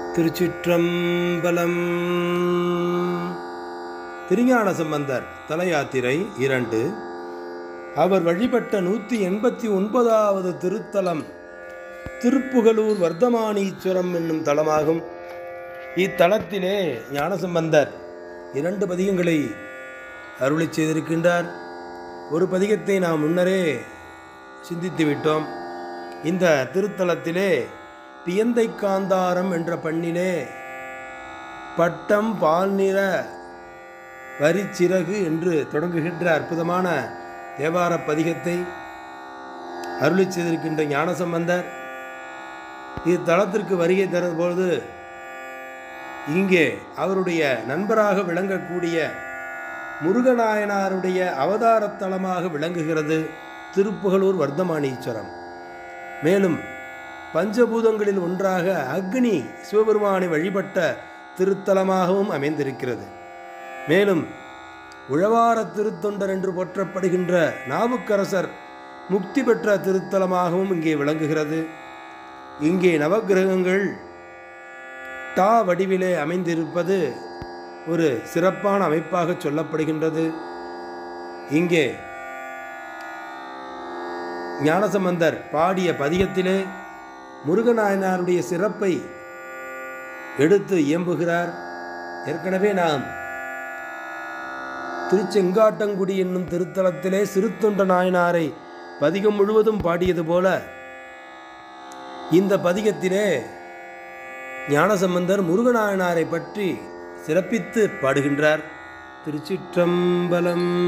திருச்சிற்றம்பலம். திருஞான சம்பந்தர் தலயாத்திரை 2. அவர் வழிபட்ட 189வது திருத்தலம் திருப்புகலூர் வர்த்தமானீஸ்வரம் என்னும் தலமாகும். இத்தலத்திலே ஞானசம்பந்தர் 2 பதிகங்களை அருளி செய்திருக்கின்றார். ஒரு பதிகத்தை நாம் முன்னரே சிந்தித்து விட்டோம். இந்த திருத்தலத்திலே பியந்தை காந்தாரம் என்ற பண்ணிலே பட்டம் பால் நிற வரிச்சிறகு என்று தொடங்குகின்ற அற்புதமான தேவார பதிகத்தை அருளி செய்திருக்கின்ற ஞானசம்பந்தர் இத்தலத்திற்கு வருகை தரும்போது இங்கே அவருடைய நண்பராக விளங்கக்கூடிய முருகநாயனாருடைய அவதாரத்தலமாக விளங்குகிறது திருப்புகலூர் வர்த்தமானீஸ்வரம். மேலும் பஞ்சபூதங்களில் ஒன்றாக அக்னி சிவபெருமானை வழிபட்ட திருத்தலமாகவும் அமைந்திருக்கிறது. மேலும் உழவார திருத்தொண்டர் என்று போற்றப்படுகின்ற நாவுக்கரசர் முக்தி பெற்ற திருத்தலமாகவும் இங்கே விளங்குகிறது. இங்கே நவக்கிரகங்கள் டா வடிவிலே அமைந்திருப்பது ஒரு சிறப்பான அமைப்பாக சொல்லப்படுகின்றது. இங்கே ஞானசம்பந்தர் பாடிய பதிகத்திலே முருகநாயனாருடைய சிறப்பை எடுத்து இயம்புகிறார். ஏற்கனவே நாம் திருச்செங்காட்டங்குடி என்னும் திருத்தலத்திலே சிறுத்தொண்ட நாயனாரை பதிகம் முழுவதும் பாடியது போல இந்த பதிகத்திலே ஞானசம்பந்தர் முருகநாயனாரை பற்றி சிறப்பித்து பாடுகின்றார். திருச்சிற்றம்பலம்.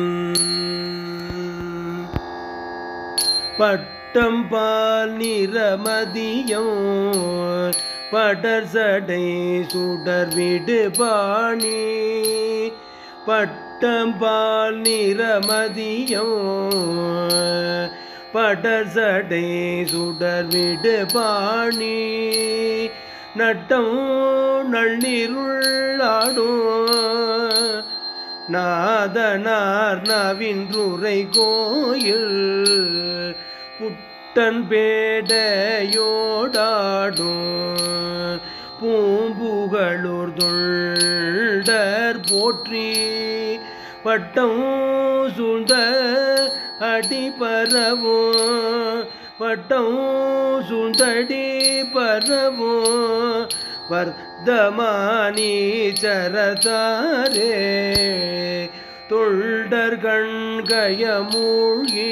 பட்டம் பால் நிறமதியம் படர் சடை சுடர் விடு பாணி. பட்டம் பால் நிறமதியம் படர் சடை சுடர் விடு பாணி. நட்டம் நள்ளிருளாடும் நாதனார் நவின்றுரை கோயில். புட்டன் பேடையோடாடும் பூம்புகழூர் தொண்டர் போற்றி. பட்டம் சூழ்ந்த அடி பரவும் பட்டம் சூழ்ந்தடி பரவும் வர்த்தமானீச்சரத்தாரே. தொண்டர் கண்கயமூழ்கி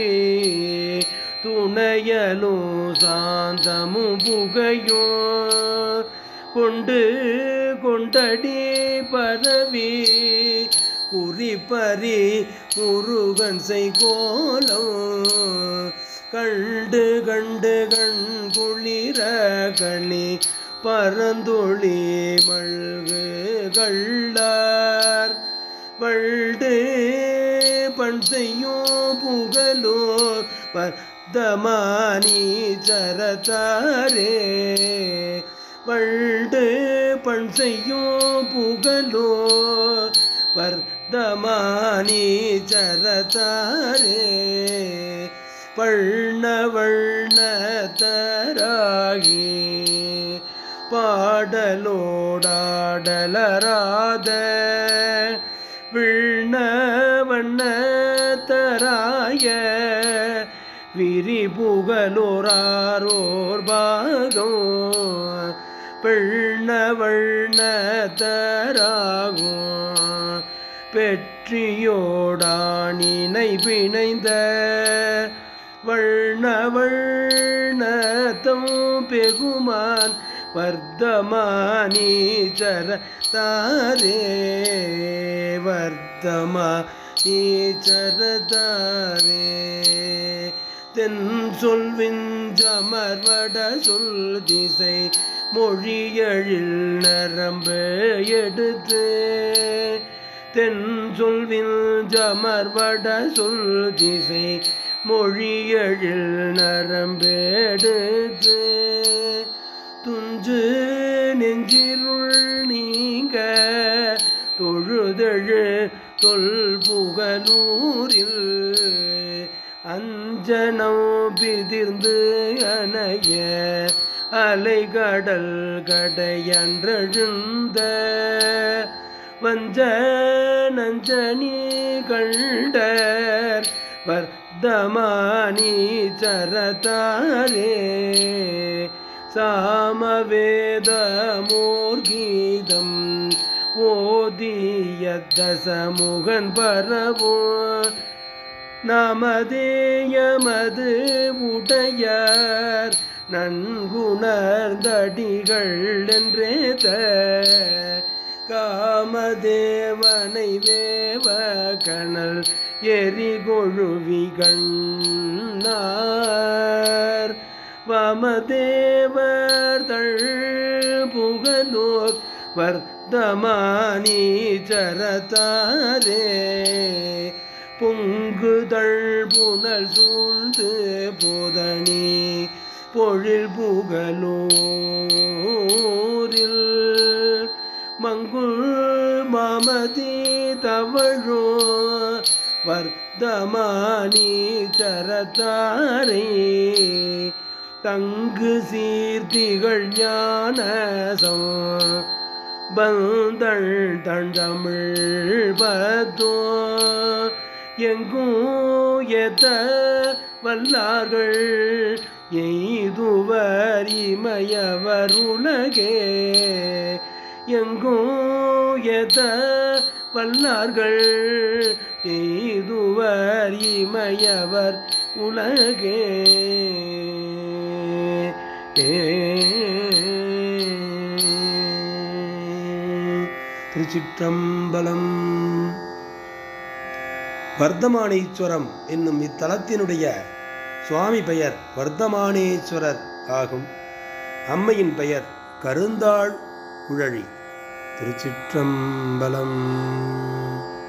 துணையலும் சாந்தமும் புகையும் கொண்டு கொண்டடி பரவி குறிப்பறி முருகன் செய்கோலம். கண்டு கண்டு கண் குளிர களி பரந்தொழி மல்கு கள்ளார். வள்டு பண் செய்யும் புகழோ வர்த்தமானீச்சரத்தாரே. வள்டு பண் செய்யும் புகழோ வர்த்தமானீச்சரத்தாரே. பள்ன வண்ணத்தராகி பாடலோடாடலராத விண்ண வண்ணத்தராய விரிபுகலோராரோர் பாகம். பிண்ண வண்ணத்தராகும் பெற்றியோடானினை பிணைந்த வண்ண வண்ணத்தம் பெகுமான் வர்த்தமானீச்சரத்தாரே. வர்த்தமானீச்சரத்தாரே. தென் சொல்விஞ்சமர்வட சொல் திசை மொழியழில் நரம்பு எடுத்து. தென் சொல்விஞ்சமர்வட சொல் திசை மொழியழில் நரம்பெடுத்து. துஞ்சு நெஞ்சிருள் நீங்க தொழுதழு தொல் புகலூரில். அஞ்சனம் பிதிர்ந்து அணைய அலைகடல் கடையன்றழுந்த வஞ்ச நஞ்சனி கண்டர் வர்த்தமானி சரதாரே சாமவேத மூர்கீதம் ஓதிய தசமுகன் பரவும் நாமதேயமது உடையார் நன்குணர்ந்தடிகள் என்றேத காமதேவனை வேவ கணல் எரிகொழுவி கண்ணார் வாமதேவர் தள் புகழோர் வர்த்தமானி சரதாரே பொங்குதள் புனல் சூழ்ந்து போதணி பொழில் புகழூரில் மங்குள் மாமதி தவழோ வர்த்தமானி சரதாரே தங்கு சீர்த்திகள் ஞானசம் பந்தள் தண்டமிழ் பத்தோ எங்கும் எத வல்லார்கள் எய்துவர் இமயவர் உலகே எங்கும் எத வல்லார்கள் எய்துவர் இமயவர் உலகே திருச்சிற்றம்பலம். வர்த்தமானேஸ்வரம் என்னும் இத்தலத்தினுடைய சுவாமி பெயர் வர்த்தமானேஸ்வரர் ஆகும். அம்மையின் பெயர் கருந்தாள் குழலி. திருச்சிற்றம்பலம்.